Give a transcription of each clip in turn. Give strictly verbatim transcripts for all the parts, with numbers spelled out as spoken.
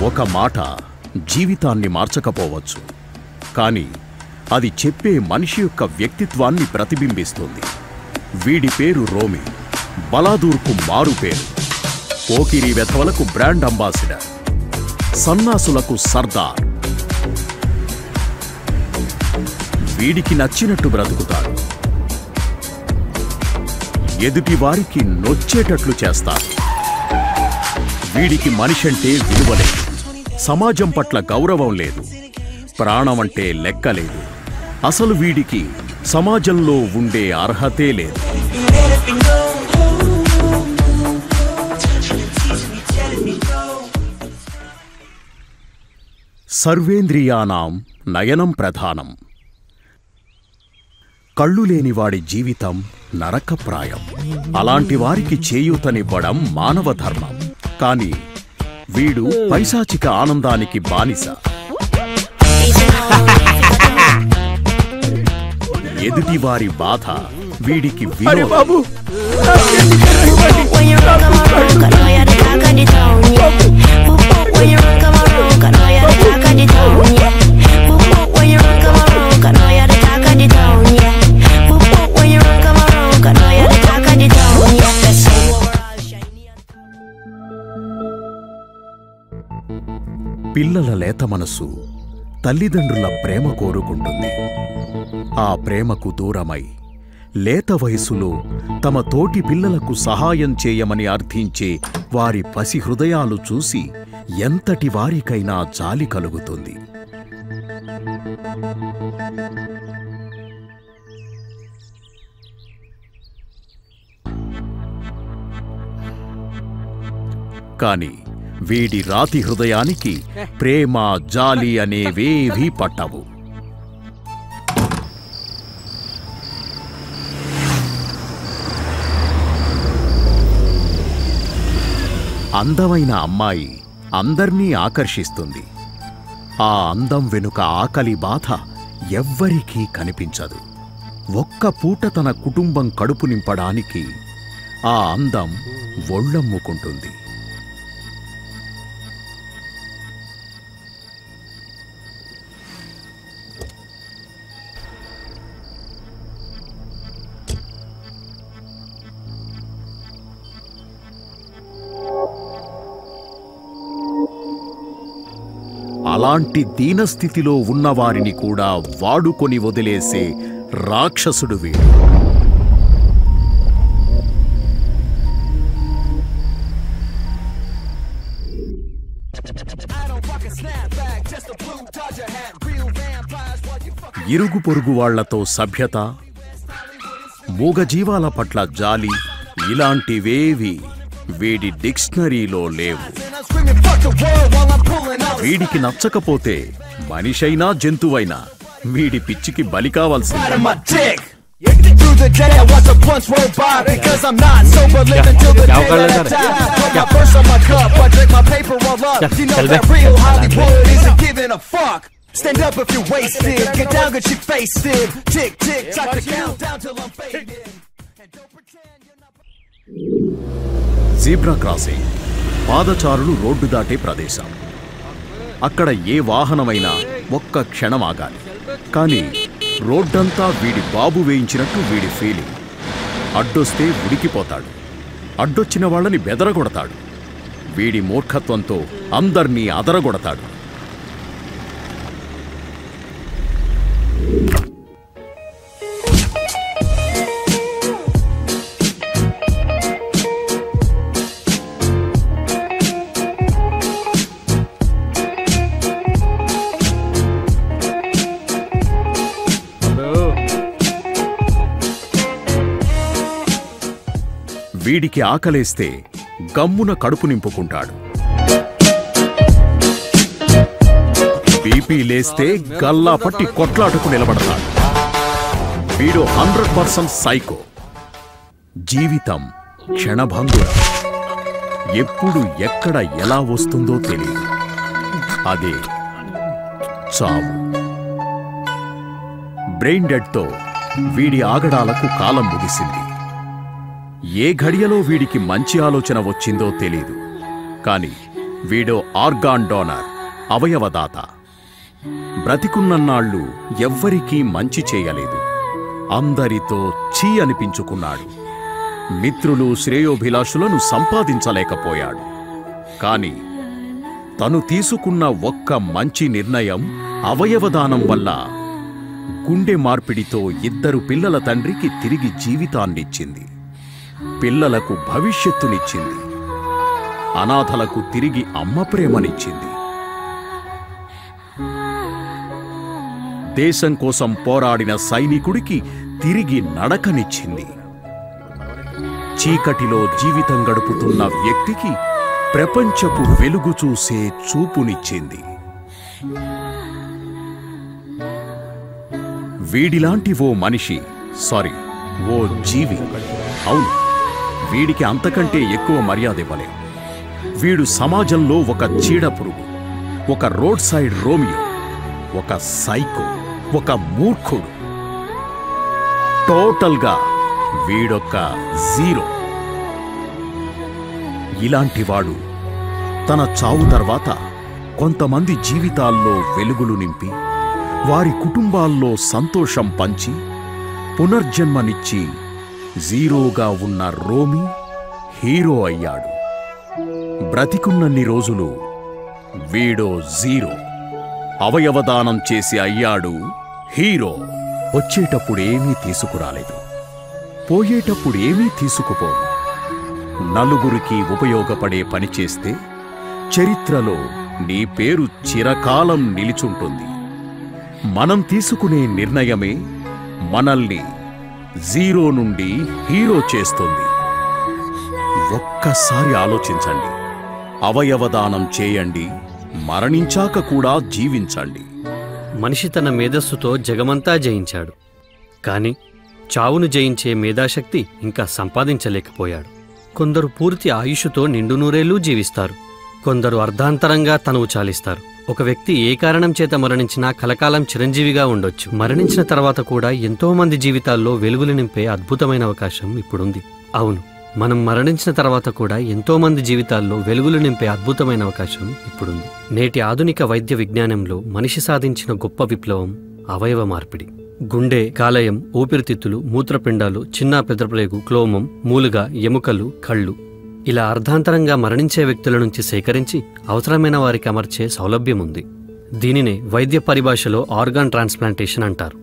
ఒక మాట జీవితాన్ని మార్చకపోవచ్చు, కానీ అది చెప్పే మనిషి యొక్క వ్యక్తిత్వాన్ని ప్రతిబింబిస్తుంది. వీడి పేరు రోమి, బలాదూర్కు మారు పేరు, పోకిరి వెధవలకు బ్రాండ్ అంబాసిడర్, సన్నాసులకు సర్దార్. వీడికి నచ్చినట్టు బ్రతుకుతాడు, ఎదుటి వారికి నొచ్చేటట్లు చేస్తాడు. వీడికి మనిషంటే విలువ లేదు, సమాజం పట్ల గౌరవం లేదు, ప్రాణం అంటే లెక్కలేదు. అసలు వీడికి సమాజంలో ఉండే అర్హతే లేదు. సర్వేంద్రియానాం నయనం ప్రధానం. కళ్ళు లేనివాడి జీవితం నరకప్రాయం. అలాంటి వారికి చేయూతనివ్వడం మానవ ధర్మం. కాని వీడు పైశాచిక ఆనందానికి బానిస. ఎదుటివారి బాధ వీడికి వినోదం. పిల్లల లేత మనసు తల్లిదండ్రుల ప్రేమ కోరుకుంటుంది. ఆ ప్రేమకు దూరమై లేత వయసులో తమ తోటి పిల్లలకు సహాయం చేయమని అర్థించే వారి పసి హృదయాలు చూసి ఎంతటి వారికైనా జాలి కలుగుతుంది. కాని వీడి రాతి హృదయానికి ప్రేమ, జాలి అనేవేవీ పట్టవు. అందమైన అమ్మాయి అందర్నీ ఆకర్షిస్తుంది. ఆ అందం వెనుక ఆకలి బాధ ఎవ్వరికీ కనిపించదు. ఒక్క పూట తన కుటుంబం కడుపు నింపడానికి ఆ అందం ఒళ్ళమ్ముకుంటుంది. అలాంటి దీనస్థితిలో ఉన్నవారిని కూడా వాడుకొని వదిలేసే రాక్షసుడు వీడు. ఇరుగు పొరుగు వాళ్లతో సభ్యత, మూగజీవాల పట్ల జాలి ఇలాంటివేవి వీడి డిక్షనరీలో లేవు. వీడికి నచ్చకపోతే మనిషైనా జంతువైనా వీడి పిచ్చికి బలి కావాల్సింది. జీబ్రా క్రాసింగ్ పాదచారులు రోడ్డు దాటే ప్రదేశం. అక్కడ ఏ వాహనమైనా ఒక్క క్షణం ఆగాలి. కానీ రోడ్డంతా వీడి బాబు వేయించినట్టు వీడి ఫీలింగ్. అడ్డొస్తే ఉడికిపోతాడు, అడ్డొచ్చిన వాళ్ళని బెదరగొడతాడు. వీడి మూర్ఖత్వంతో అందర్నీ అదరగొడతాడు. వీడికి ఆకలేస్తే గమ్మున కడుపు నింపుకుంటాడు. బీపీ లేస్తే గల్లా పట్టి కొట్లాటకు నిలబడతాడు. వీడు హండ్రెడ్ పర్సెంట్ సైకో. జీవితం క్షణభంగురం. ఎప్పుడు ఎక్కడ ఎలా వస్తుందో తెలియదు. అదే చావు. బ్రెయిన్ డెడ్తో వీడి ఆగడాలకు కాలం ముగిసింది. ఏ ఘడియలో వీడికి మంచి ఆలోచన వచ్చిందో తెలీదు. కాని వీడో ఆర్గాన్ డోనర్, అవయవదాత. బ్రతికున్నన్నాళ్ళు ఎవ్వరికీ మంచి చేయలేదు. అందరితో ఛీ అనిపించుకున్నాడు. మిత్రులు, శ్రేయోభిలాషులను సంపాదించలేకపోయాడు. కాని తను తీసుకున్న ఒక్క మంచి నిర్ణయం అవయవదానం వల్ల గుండె మార్పిడితో ఇద్దరు పిల్లల తండ్రికి తిరిగి జీవితాన్నిచ్చింది. పిల్లలకు భవిష్యత్తునిచ్చింది. అనాథలకు తిరిగి అమ్మ ప్రేమనిచ్చింది. దేశం కోసం పోరాడిన సైనికుడికి తిరిగి నడకనిచ్చింది. చీకటిలో జీవితం గడుపుతున్న వ్యక్తికి ప్రపంచపు వెలుగు చూసే చూపునిచ్చింది. వీడిలాంటి ఓ మనిషి, సారీ ఓ జీవి, అవును, వీడికి అంతకంటే ఎక్కువ మర్యాద ఇవ్వలేం. వీడు సమాజంలో ఒక చీడపురుగు, ఒక రోడ్ సైడ్ రోమియో, ఒక సైకో, ఒక మూర్ఖుడు. టోటల్గా వీడొక్క జీరో. ఇలాంటివాడు తన చావు తర్వాత కొంతమంది జీవితాల్లో వెలుగులు నింపి, వారి కుటుంబాల్లో సంతోషం పంచి, పునర్జన్మనిచ్చి జీరోగా ఉన్న రోమి హీరో అయ్యాడు. బ్రతికున్నన్ని రోజులు వీడో జీరో. అవయవదానం చేసి అయ్యాడు హీరో. వచ్చేటప్పుడేమీ తీసుకురాలేదు, పోయేటప్పుడేమీ తీసుకుపోదు. నలుగురికి ఉపయోగపడే పని చేస్తే చరిత్రలో నీ పేరు చిరకాలం నిలిచుంటుంది. మనం తీసుకునే నిర్ణయమే మనల్ని జీరో నుండి హీరో చేస్తుంది. ఒక్కసారి ఆలోచించండి. అవయవదానం చేయండి, మరణించాక కూడా జీవించండి. మనిషి తన మేధస్సుతో జగమంతా జయించాడు. కాని చావును జయించే మేధాశక్తి ఇంకా సంపాదించలేకపోయాడు. కొందరు పూర్తి ఆయుషుతో నిండు నూరేళ్లు జీవిస్తారు. కొందరు అర్ధాంతరంగా తనువు చాలిస్తారు. ఒక వ్యక్తి ఏ కారణం చేత మరణించినా కలకాలం చిరంజీవిగా ఉండొచ్చు. మరణించిన తర్వాత కూడా ఎంతో మంది జీవితాల్లో వెలుగులు నింపే అద్భుతమైన అవకాశం ఇప్పుడుంది. అవును, మనం మరణించిన తర్వాత కూడా ఎంతో మంది జీవితాల్లో వెలుగులు నింపే అద్భుతమైన అవకాశం ఇప్పుడుంది. నేటి ఆధునిక వైద్య విజ్ఞానంలో మనిషి సాధించిన గొప్ప విప్లవం అవయవ మార్పిడి. గుండె, కాలేయం, ఊపిరితిత్తులు, మూత్రపిండాలు, చిన్న పెదప్రేగు, క్లోమం, మూలుగ, ఎముకలు, కళ్ళు ఇలా అర్ధాంతరంగా మరణించే వ్యక్తుల నుంచి సేకరించి అవసరమైన వారికి అమర్చే సౌలభ్యం ఉంది. దీనినే వైద్య పరిభాషలో ఆర్గాన్ ట్రాన్స్ప్లాంటేషన్ అంటారు.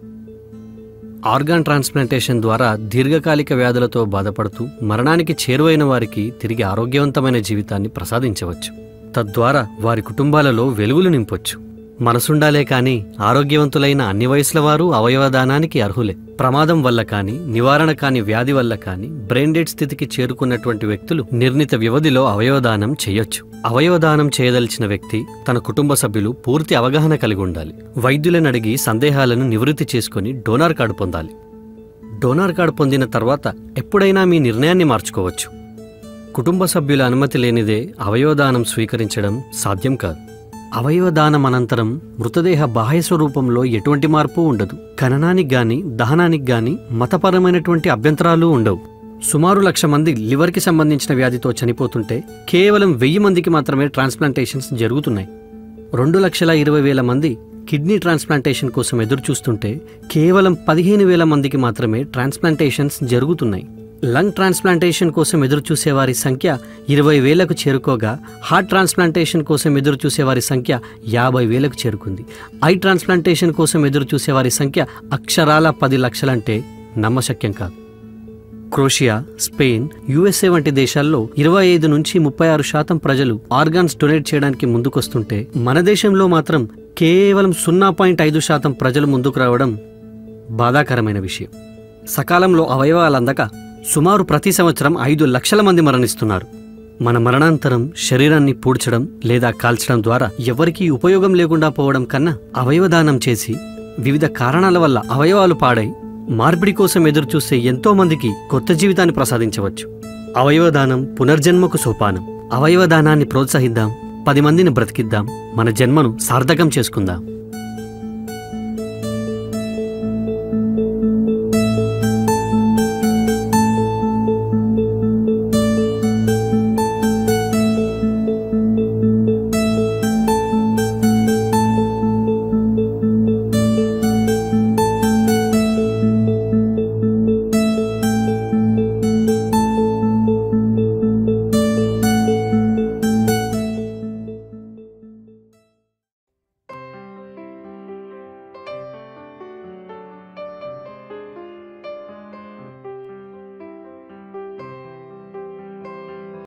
ఆర్గాన్ ట్రాన్స్ప్లాంటేషన్ ద్వారా దీర్ఘకాలిక వ్యాధులతో బాధపడుతూ మరణానికి చేరువైన వారికి తిరిగి ఆరోగ్యవంతమైన జీవితాన్ని ప్రసాదించవచ్చు. తద్వారా వారి కుటుంబాలలో వెలుగులు నింపొచ్చు. మనసుండాలే కాని ఆరోగ్యవంతులైన అన్ని వయసుల వారు అవయవదానానికి అర్హులే. ప్రమాదం వల్ల కాని, నివారణ కాని వ్యాధి వల్ల కాని బ్రెయిన్ డెడ్ స్థితికి చేరుకున్నటువంటి వ్యక్తులు నిర్ణీత వ్యవధిలో అవయవదానం చేయొచ్చు. అవయవదానం చేయదలిచిన వ్యక్తి, తన కుటుంబ సభ్యులు పూర్తి అవగాహన కలిగి ఉండాలి. వైద్యులను అడిగి సందేహాలను నివృత్తి చేసుకుని డోనార్ కార్డు పొందాలి. డోనార్ కార్డు పొందిన తర్వాత ఎప్పుడైనా మీ నిర్ణయాన్ని మార్చుకోవచ్చు. కుటుంబ సభ్యుల అనుమతి లేనిదే అవయవదానం స్వీకరించడం సాధ్యం కాదు. అవయవదానం అనంతరం మృతదేహ బాహ్య స్వరూపంలో ఎటువంటి మార్పు ఉండదు. ఖననానికి గాని, దహనానికి గాని మతపరమైనటువంటి అభ్యంతరాలు ఉండవు. సుమారు లక్ష మంది లివర్కి సంబంధించిన వ్యాధితో చనిపోతుంటే కేవలం వెయ్యి మందికి మాత్రమే ట్రాన్స్ప్లాంటేషన్స్ జరుగుతున్నాయి. రెండు లక్షల ఇరవై వేల మంది కిడ్నీ ట్రాన్స్ప్లాంటేషన్ కోసం ఎదురుచూస్తుంటే కేవలం పదిహేను వేల మందికి మాత్రమే ట్రాన్స్ప్లాంటేషన్స్ జరుగుతున్నాయి. లంగ్ ట్రాన్స్ప్లాంటేషన్ కోసం ఎదురుచూసేవారి సంఖ్య ఇరవై వేలకు చేరుకోగా, హార్ట్ ట్రాన్స్ప్లాంటేషన్ కోసం ఎదురుచూసేవారి సంఖ్య యాభై వేలకు చేరుకుంది. ఐ ట్రాన్స్ప్లాంటేషన్ కోసం ఎదురుచూసేవారి సంఖ్య అక్షరాల పది లక్షలంటే నమ్మశక్యం కాదు. క్రొషియా, స్పెయిన్, యుఎస్ఏ వంటి దేశాల్లో ఇరవై ఐదు నుంచి ముప్పై ఆరు శాతం ప్రజలు ఆర్గాన్స్ డొనేట్ చేయడానికి ముందుకొస్తుంటే, మన దేశంలో మాత్రం కేవలం సున్నా పాయింట్ ఐదు శాతం ప్రజలు ముందుకు రావడం బాధాకరమైన విషయం. సకాలంలో అవయవాలందక సుమారు ప్రతి సంవత్సరం ఐదు లక్షల మంది మరణిస్తున్నారు. మన మరణాంతరం శరీరాన్ని పూడ్చడం లేదా కాల్చడం ద్వారా ఎవరికీ ఉపయోగం లేకుండా పోవడం కన్నా అవయవదానం చేసి వివిధ కారణాల వల్ల అవయవాలు పాడై మార్పిడి కోసం ఎదురుచూసే ఎంతో మందికి కొత్త జీవితాన్ని ప్రసాదించవచ్చు. అవయవదానం పునర్జన్మకు సోపానం. అవయవదానాన్ని ప్రోత్సహిద్దాం, పది మందిని బ్రతికిద్దాం, మన జన్మను సార్థకం చేసుకుందాం.